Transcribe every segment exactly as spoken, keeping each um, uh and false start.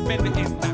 benn instant.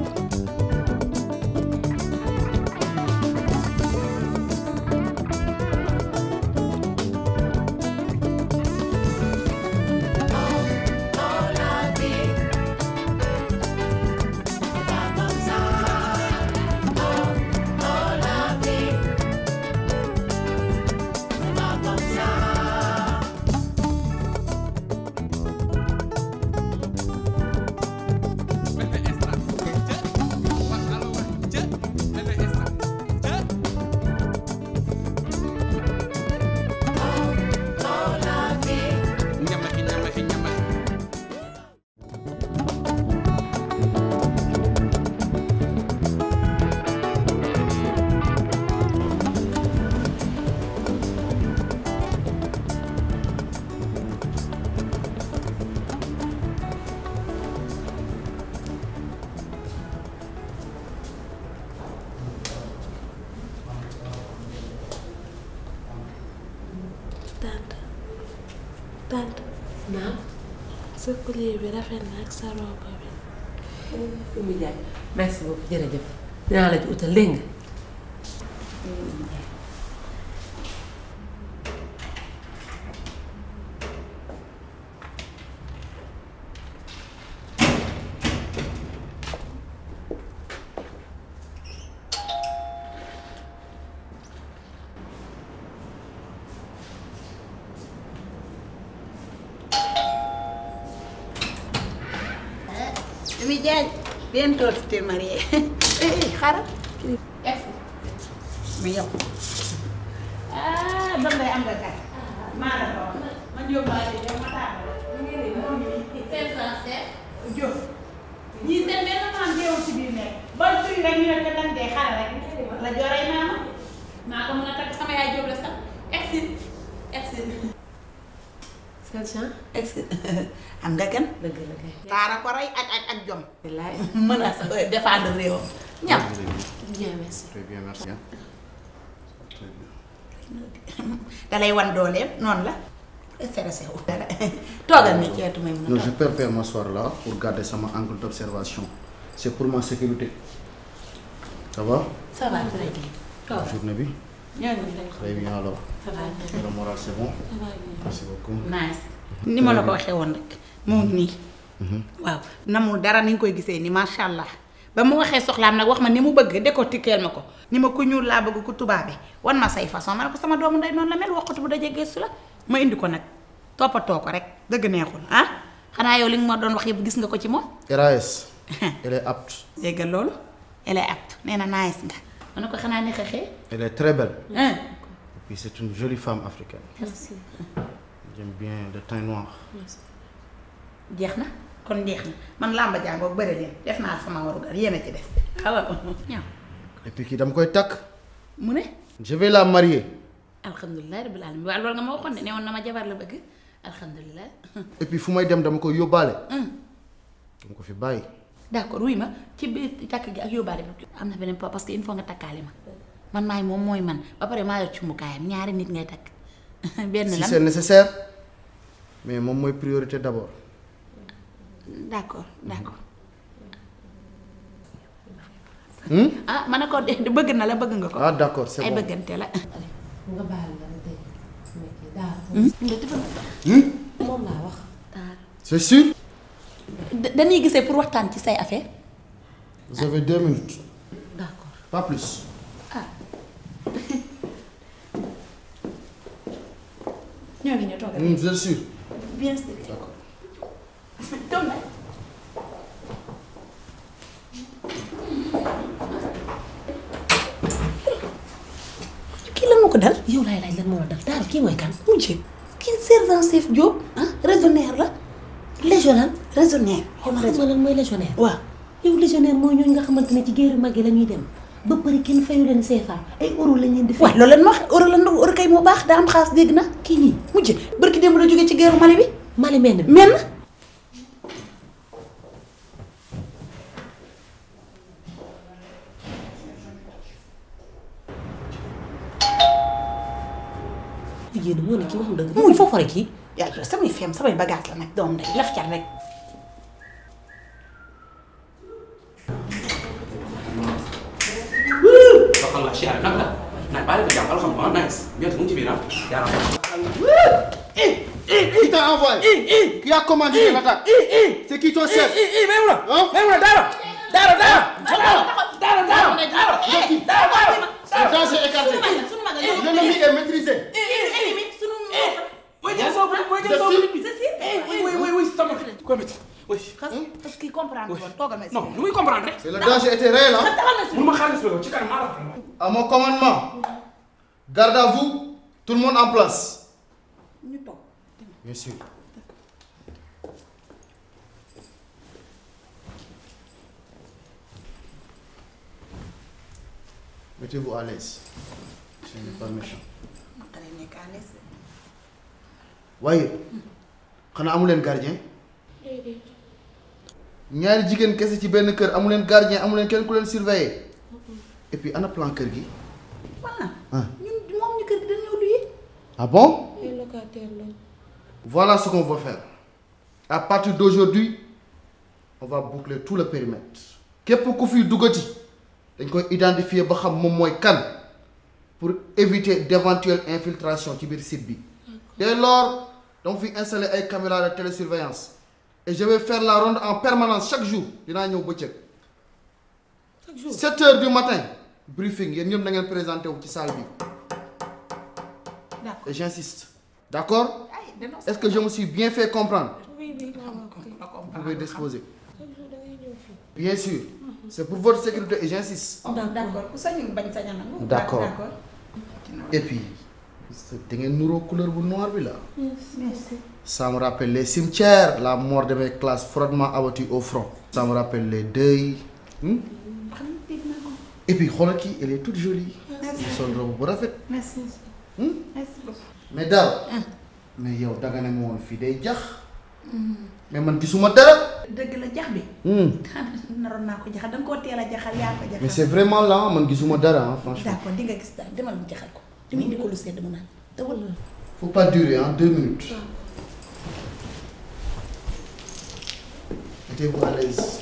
Tante tante naam sa collier bi rafet na ak sa robe bi. Oumy Ndiaye merci beaucoup jërëjëf dinaa la ci utal dégg nga. Oumy Ndiaye bientôt tu t'es mariée. Eh xaaral. mais yow. ah doom day am nga kat. maa la ko wax man Diop maa ngi yow ma tàmbali. seen français. Diop. ñii seen benn maam teewul ci biir nekk. ba suy rek ñu ne ko lan dee xaaral rek. la joree maama. maa ko mën a takk sama yaay Diop la sax. exil exil. Sergent exil am nga kan. dëgg la kay. taara ko rey ak ak ak jom. wallaay mën a défendre réewam. ñam. bien merci. Très bien, merci. da lay wan dooleem noonu la. stressé wu dara toogal ni ceetu may mun a Non, je préfère m'asseoir là pour garder sama angle d'observation. C'est pour ma sécurité. Ça va? ça va très bien. La journée bi? ñoo ngi lay Très bien alors. ça va bien. Le moral c'est bon? Merci beaucoup. nice. ni ma la ko waxee woon rek mu ngi nii. waaw namul dara ni nga koy gisee ni macha allah ba mu waxee soxlaam nag wax ma ni mu bëgg décortiquer ma ko ni ma ku ñuul laa bëgg ku tubaabe wan ma say façon ma ne ko sama doomu ndey noonu la mel waxatu bu dajee gëstu la ma indi ko nag toppatoo ko rek dëgg neexul ah xanaa yow li nga ma doon wax yëpp gis nga ko ci moom. R A S. Elle est apte. dégg loolu elle est apte nee na nice nga ma ne ko xanaa ne xeexee. Elle est très belle. ah. Et puis c'est une jolie femme africaine. merci. J'aime bien le teint noir. jeex na kon jeex na man làmba jàngoog bëri leen def naa sama warugar yéen a ci des. waaw ñëw. Et puis kii dama koy takk. mu ne. Je vais la marier. alhamdulilah rabbil alamin waaw loolu nga ma waxoon ne ne woon na ma jabar la bëgg alhamdulilah. Et puis fu may dem dama koy yóbbaale. dama ko fi bàyyi. d'accord wuy ma ci biir takk gi ak yóbbaale bi am na beneen po parce que il faut nga takkaale ma man maay moom mooy man ba pare maa yor cumbukaayam ñaari nit ngay takk. benn Si lan c'est nécessaire. Mais moom mooy priorité d'abord. d'accord d'accord. Hmm? ah ma ne ko de bëgg na la bëgg nga ko. Ah d'accord, c'est ay bon. bëggante la. nga baal la dégg nga Hmm? moom laa wax. C'est sûr? da- dañuy gisee pour waxtaan ci say affaire. Vous avez deux minutes. d'accord. Pas plus. ah. ñoo ngi ñu toogal. Hmm, vous êtes sûr? bien sûr. D'accord. toog na. kii lan moo ko dal. yow laay laaj lan moo la dal daal kii mooy kan. mujj kii sergent chef Diop ah raisonnaire la légionnaire raisonnaire. yow xam nga lan mooy légionnaire. waaw. yow légionnaire mooy ñooñu nga xamante ne ci géeru mag yi la ñuy dem ba pare kenn fayu leen C F A ay euro lañ leen di fay. waaw loolu la ñu wax euro la euro kay moo baax daa am xaas dégg na kii nii mujj barki démb la jógee ci geeru Mali bi. Mali mel bi. men jigéen moo ne kii waxul dëgg. muy foofu rek kii. yaa samay fem samay bagage la nag doom day laf cat rek siyaare nag la naaj baale ko jàmm alhamdulilah nice bien mu ngi ci biir ah yaa Qui t'a envoyé? Qui a commandé l'attaque? C'est qui ton chef? Maïmouna Maïmouna Dara Dara Dara Dara Dara Le danger est écarté. L'ennemi est maîtrisé. Oui, oui, oui, oui, c'est ça. Quoi, mais oui. Parce qu'il comprend. Non, nous comprendre. Et le danger était réel, hein? À À mon commandement, garde à vous, tout le monde en place. Bien sûr. Mettez-vous à l'aise. Ce n'est pas méchant. Voyez, xanaa amu leen gardien. déedéet. ñaari jigéen kese ci benn kër amu leen gardien amu leen kenn ku leen surveiller. Et puis ana plan kër gi. Voilà. ah ñun moom ñu kër gi dañoo luye. ah bon? ay locataire lañ. Voilà ce qu'on va faire. À partir d'aujourd'hui, on va boucler tout le périmètre. Képp ku fi duggati dañ koy identifier ba xam moom mooy kan pour éviter d'éventuelles infiltrations ci biir site bi. Dès lors, donc fi installer ay caméras de télésurveillance et je vais faire la ronde en permanence chaque jour dinaa ñëw bëccëg. chaque jour sept heures du matin briefing yéen ñëpp na ngeen présenté wu ci salle bi. D'accord. Et j'insiste. D'accord? Est-ce que je me suis bien fait comprendre? oui oui waaw Vous pouvez disposer. chaque jour da ngay ñëw fii. Bien sûr. C'est pour votre sécurité et j'insiste. D'accord ku sañul bañ saña nangu. D'accord. Et puis, da ngeen nuroo couleur bu noir bi là. merci. Ça me rappelle les cimetières, la mort de mes classes froidement abattues au front. Ça me rappelle les deuils. Hmm? Et puis xoolal kii elle est toute jolie. sol robe bu rafet. Merci. Hmm? Merci beaucoup. Mais dara. mais yow danga ne ma woon fii day jax. mais man gisuma dara. dëgg la jax bi. Hmm. naroon naa ko jaxal da nga koo teel a jaxal yaa ko Mais jaxal. c'est vraiment là man gisuma dara hein, franchement. D'accord di nga gis dara demal mu jaxal ko. dama indi ko lu sedd mu naan dawal. Faut pas durer hein, deux minutes. Mettez-vous à l'aise.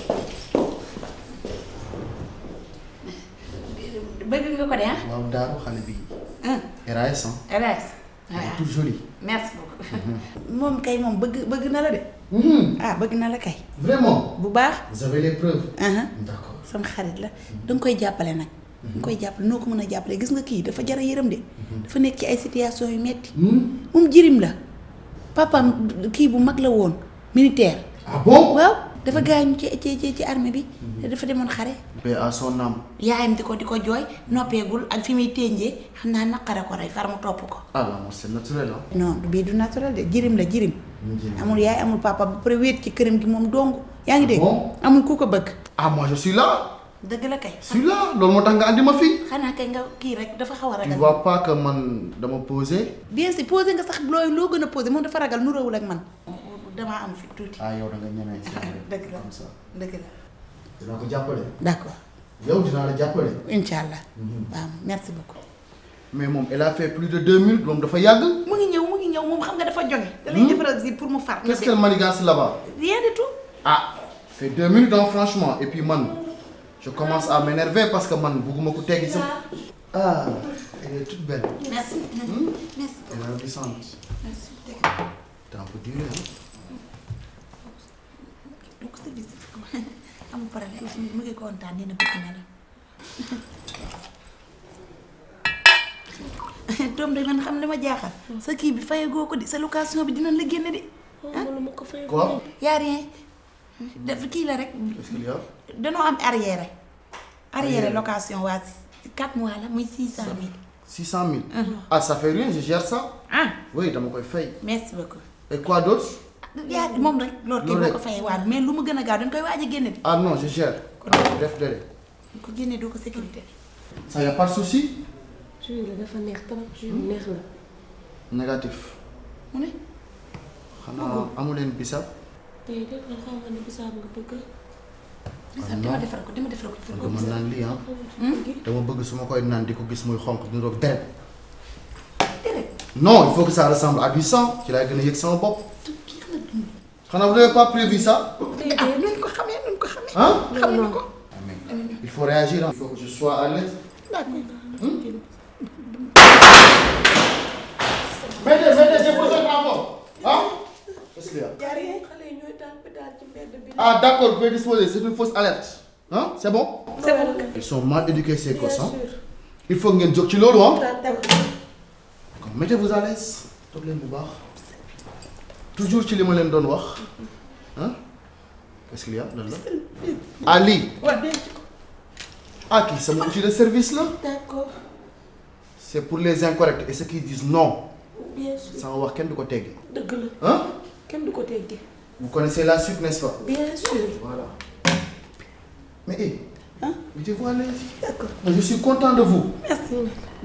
bëgg nga ko de ah. waaw daaru xale bi. ah. R A S hein. R A S. Elle est toute jolie. merci beaucoup. moom kay moom bëgg bëgg na la de. Mhm. ah bëgg na la kay. Vraiment. bu baax. Vous avez les preuves. ah D'accord. sama xarit la da nga koy jàppale nag. da nga koy jàppale noo ko mën a jàppale gis nga kii dafa jar a yërëm de. dafa nekk ci ay situation yu metti Hmm? moom jirim la. papaam kii bu mag la woon militaire. Ah bon? waaw dafa gaañu ci ci ci ci armée bi. dafa demoon xare. Paix à son âme. yaayam di ko di ko jooy noppeegul ak fi muy ténjee xam naa naqare ko rey far mu topp ko. Ah la mort c'est naturel hein. non bii du naturel de jirim la jirim. Jirim. amul yaay amul papa ba pare wéet ci këram gi moom dong. yaa ngi dégg Bon. amul ku ko bëgg. Ah moi je suis là. dëgg la kay. Je suis là. loolu moo tax nga andi ma fii. xanaa kay nga kii rek dafa xaw a Tu ragal. vois pas que man dama posé. bien sûr posé nga sax looy loo gën a posé moom dafa ragal nuróowul ak man. damaa am fi tuuti. Ah yow da nga ñemee si dëgg la comme ça. dëgg la. Dinaa ko jàppale. d'accord yow dinaa la jàppale. incha allah. waaw merci beaucoup. Mais moom elle a fait plus de deux minutes moom dafa yàgg. mu ngi ñëw mu ngi ñëw moom xam nga dafa joge. da lay defaral si pour mu far. Qu'est-ce qu'elle manigance là-bas? rien du tout. Ah, fait deux minutes hein, franchement. Et puis man, je commence à m'énerver parce que man, bugguma ko teggi sa. Ah, elle est toute belle. merci. Hmm? merci. Elle est ravissante. merci. T'as un peu duré hein. donc service amul problème mu ngi kontaan nee na bëgg na la. doom day man xam dama jaaxal. sa kii bi fayagoo ko di sa location bi dinañ la génne de. mënu ma ko fay. Quoi? yaa rien daf kii la rek. Qu'est-ce qu'il y a? danoo am arrière. arrière Arrière. location waa quatre mois la muy six cent mille. six cent mille. Ah, ça fait rien, je gère ça. ah Oui, dama koy fay. merci beaucoup. Et quoi d'autre? yaa moom rek loolu kay Loolu boo rek. ko fayee waat mais lu mu gën a gaaw dañ koy waaj a génne de. Ah non, je gère. Def délai. dañ ko génne doo ko sécurité. Ça y a pas de souci? jus la dafa neex trop jus neex la. Négatif. mu ne. Xanaa amu leen bisab? tey de man xam nga ne bisaab nga bëgg. bisaab dama defar ko dama defar ko defar ko Dama bisaab. naan lii ah. bëgg. Dama bëgg su ma koy naan di ko gis muy xonq ñu roog deret. deret. Non, il faut que ça ressemble à du sang. Ci laay gën a yëg sama bopp. kii xam nga dund. Xanaa vous n'avez pas prévu ça? ah nuñ ko xamee nuñ ko xamee. Hein? xam nañ ko. Il faut réagir. Hein. Il faut que je sois à l'aise. Mettez, mettez, j'ai besoin de renfort. Hein? Qu'est-ce qu'il y a? Ah d'accord, vous pouvez disposer, c'est une fausse alerte. Hein? C'est bon? C'est bon. Ils sont mal éduqués ces gosses. Hein? Il faut ngeen jóg ci loolu hein? Mettez-vous à l'aise. Toog leen bu baax. Toujours ci li ma leen doon wax. Hein? Qu'est-ce qu'il y a? Lan la? Ali. Ah kii sama outil de service là? D'accord. C'est pour les incorrects et ceux qui disent non. Bien sûr. Sama wax kenn du ko teggi. Dëgg la. Hein? Kenn du ko teggi. Vous connaissez la suite, n'est-ce pas? Bien sûr. Voilà. Mais hé, hein? mettez-vous à l'aise. D'accord. Je suis content de vous. Merci.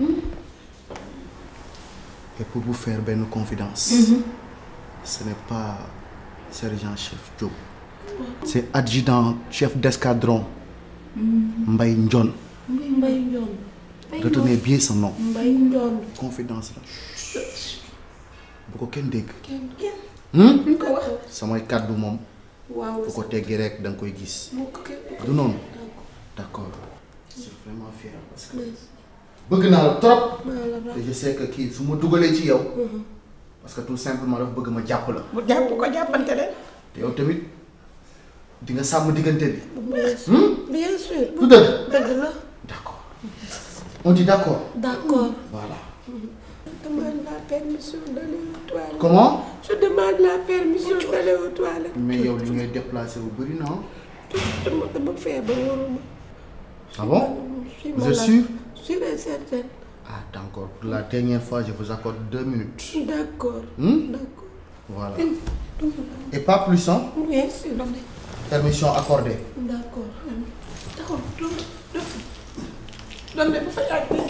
Et pour vous faire une confidence, Mm-hmm. ce n'est pas sergent-chef Diop. C'est adjudant chef d'escadron Mbaye Ndione. Mbaye Ndione. Retenez bien son nom. Mbaye Ndione. Confidence là. Bu ko kenn dégg. Kenn kenn. Hmm? Ñu ko wax. Samay kàddu moom. Waaw. Bu ko teggi rek da nga koy gis. Du noonu. D'accord. Je suis vraiment fier parce que bëgg naa la trop. Et je sais que kii su ma dugalee ci yow. Parce que tout simplement dafa bëgg ma jàpp la. bu jàpp ko jàppante leen. te yow tamit di nga sàmm diggante bi. Bien sûr. du dëgg. Dëgg la. D'accord. On dit d'accord. D'accord. Voilà. Je demande la permission d'aller aux toilettes. Comment? Je demande la permission d'aller aux toilettes. Mais yow li ngay déplacé wu bëri non? dama dama feebar waruma. Ah bon? Je suis Vous êtes malade. sûr? Sûre et certaine. Ah d'accord. Pour la dernière fois, je vous accorde deux minutes. D'accord. Hmm? D'accord. Voilà. Et pas plus, hein? Bien sûr. Permission accordée. D'accord. D'accord. doon de bu fa yàgg.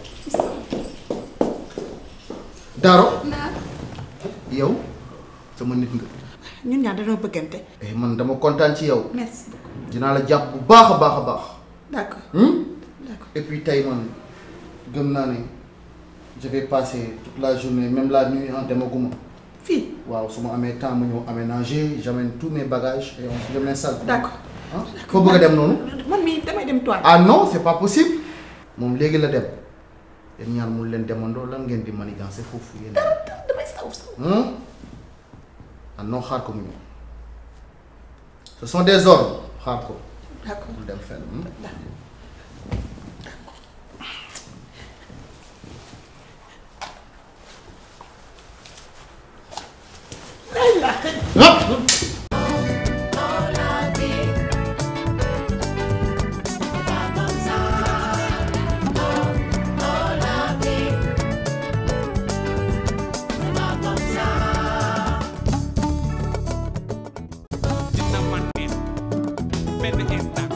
Daro. Naar. yow sama nit nga. ñun ñaar dañoo bëggante. Eh man dama kontaan ci yow. Merci beaucoup. dinaa la jàpp bu baax a baax a baax. D'accord. Hmm? D'accord. Et puis tey man gëm naa ne je vais passer toute la journée même la nuit en demaguma. Fii. waaw su ma amee temps ma ñëw aménager j'amène tous mes bagages et on se l'installe. D'accord. ah foo bëgg a dem noonu. man mii damay dem toile. ah non c'est pas possible. moom léegi la dem. yéen ñaar mun leen demandoo lan ngeen di manigancer foofu yéen. damay saw saw. ah non xaar ko mu ñëw. ce sont des ordres xaar ko. D'accord. mu dem fenn. Dina man neex benn instant